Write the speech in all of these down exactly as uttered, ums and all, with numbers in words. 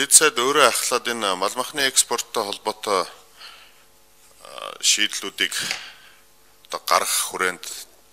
Дэд сайд өөрөө ахлаад энэ мал махны экспорттой холбоотой шийдлүүдийг одоо гаргах хүрээнд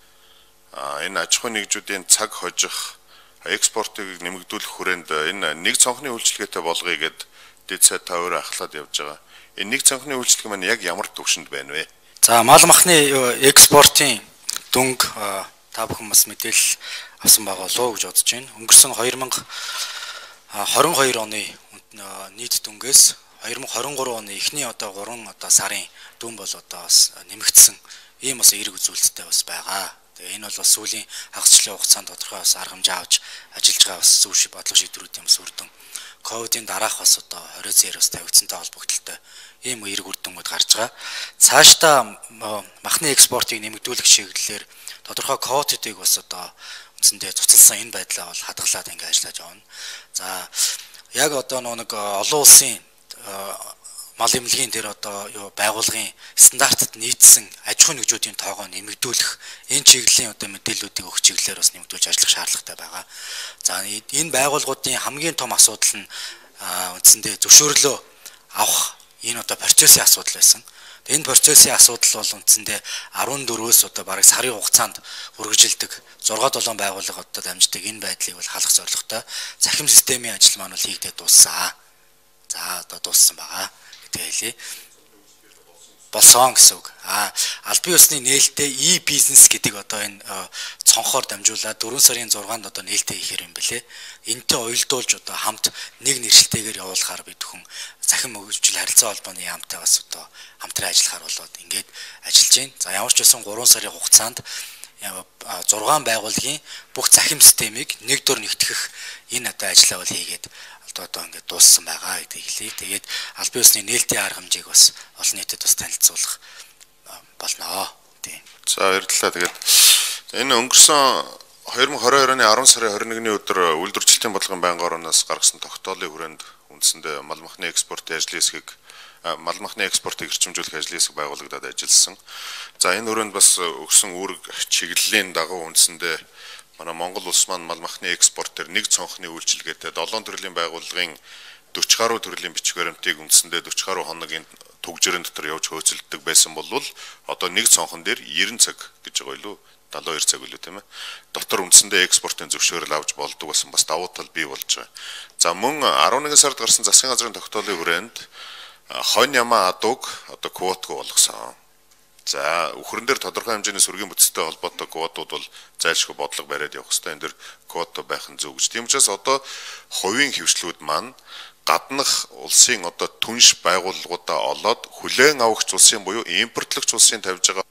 энэ аж ахуйн нэгжүүдийн цаг хожих экспортыг нэмэгдүүлэх хүрээнд энэ нэг цонхны үйлчилгээтэй болгоё гэд дэд сайд та өөрөө ахлаад явж байгаа. Энэ нэг цонхны үйлчилгээ маань яг ямар түвшинд байна вэ? За мал махны экспортын дүнг та бүхэн бас мэдээлэл авсан байгаа болов уу гэж бодож байна. Өнгөрсөн хоёр мянга хорин хоёр оны нийт дүнгээс хоёр мянга хорин гурав оны эхний одоо гурван одоо сарын дүн бол одоо бас нэмэгдсэн ийм бас эерэг үзүүлэлттэй бас байгаа. Тэгээ энэ бол бас сүүлийн хагасчлалын хугацаанд тодорхой бас арга хэмжээ авч ажиллаж байгаа бас зөв шиг бодлого шийдвэрүүдийн бас үр дүн. ковидын дараах бас одоо орой зээр бас тавигдсантай холбогдлолтой ийм эерэг үр дүнгууд гарч байгаа. Цаашдаа махны экспортыг нэмэгдүүлэх чиглэлээр тодорхой квотыг бас одоо үндсэндээ цуцалсан энэ байдлаа бол хадгалаад ингэ ажиллаж явна. За яг одоо нэг олон улсын мал эмнэлгийн дээр одоо юу байгууллагын стандартад нийцсэн аж ахуйн нэгжүүдийн тоогоо нэмэгдүүлэх энэ чиглэлийн одоо мэдээллүүдийг өгөх чиглэлээр бас нэмэгдүүлж ажиллах шаардлагатай байгаа. За энэ байгууллагуудын хамгийн том асуудал нь үндсэндээ зөвшөөрлөө авах энэ одоо процессын асуудал байсан. Энэ процессын асуудал бол үндсэндээ арван дөрвөөс одоо бараг сарын хугацаанд үргэлжилдэг зургаа долоон байгууллага одоо дамждаг энэ байдлыг бол халах зорилготой захим системийн ажил маань бол хийгдээд дууссан. За одоо дууссан байгаа. Хэлээ. Болсон гэсэн үг. А аль бие усны нээлттэй e-бизнес гэдэг одоо энэ цонхоор дамжуулаад дөрвөн сарын зургаанд одоо нээлттэй хийхээр юм бэлээ. Энтэй уялдуулж одоо хамт нэг нэршилтэйгээр явуулахаар бид хүн захим хөгжил харилцаа холбооны яамтай бас одоо хамтран ажиллахаар болоод ингээд ажиллаж байна. За ямар ч байсан гурван сарын хугацаанд зургаан байгууллагын бүх захим системийг нэг дор нэгтгэх энэ одоо ажлаа бол хийгээд одоо ингээд дууссан байгаа гэдгийг хэлье. Тэгээд аль бие усны нээлтийн арга хэмжээг бас олон нийтэд бас танилцуулах болно. Тийм. За баярлалаа. Тэгээд энэ өнгөрсөн хоёр мянга хорин оны арван сарын хорин нэгний өдөр үйлдвэржилтийн бодлогын байнгын ороноос гаргасан тогтоолын хүрээнд үндсэндээ мал махны экспортын ажлын хэсгийг мал махны экспортыг эрчимжүүлэх ажлын хэсэг байгуулагдаад ажилласан. За энэ хүрээнд бас өгсөн үүрэг чиглэлийн дагуу үндсэндээ манай Монгол улс маань мал махны экспорт дээр нэг цонхны үйлчилгээтэй долоон төрлийн байгууллагын дөрвөн гаруй төрлийн бичиг баримтыг үндсэндээ дөрвөн гаруй хоногийн түгжирэн дотор явж хөөцөлддөг байсан бол одоо нэг цонхон дээр девяносто цаг гэж байгаа юу? дагалуу хоёр цаг үлээ тийм ээ. Дотор үндсэндээ экспортын зөвшөөрөл авч болдог болсон бас давуу тал бий болж байгаа. За мөн арван нэгэн сард гарсан засгийн газрын тогтоолын хүрээнд хонь ямаа адууг одоо квотгүй болгосон. За үхрэн дээр тодорхой хэмжээний сүргийн бүтцтэй холбоотой квотууд бол зайлшгүй бодлого бариад явах хэрэгтэй. Энэ дэр квота байх нь зөв гэж. Тийм учраас одоо хувийн хөвшлүүд маань гаднах улсын одоо түнш байгууллагуудаа олоод хүлээн авахч улсын буюу импортлогч улсын тавьж байгаа